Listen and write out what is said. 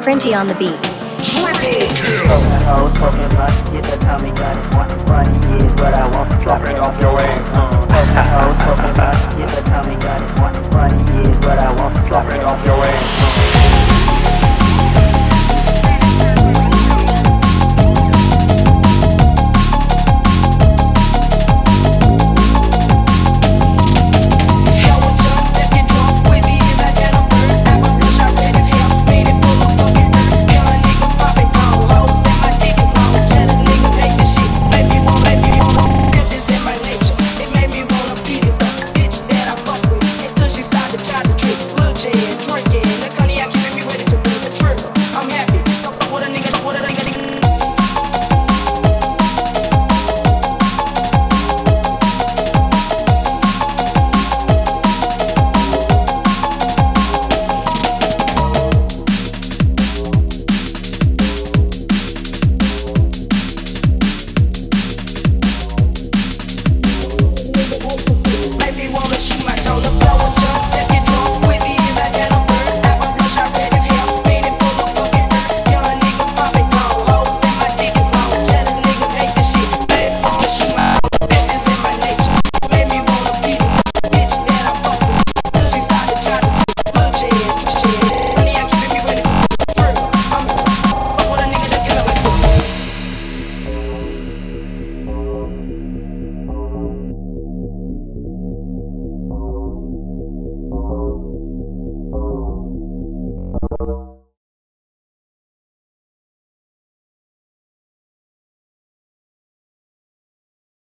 Cringy on the beat. Talking much, get the Tommy gun. Money is what I want. Drop it off your way. Talking much, get the Tommy gun. Money is what I want. Drop it off your way.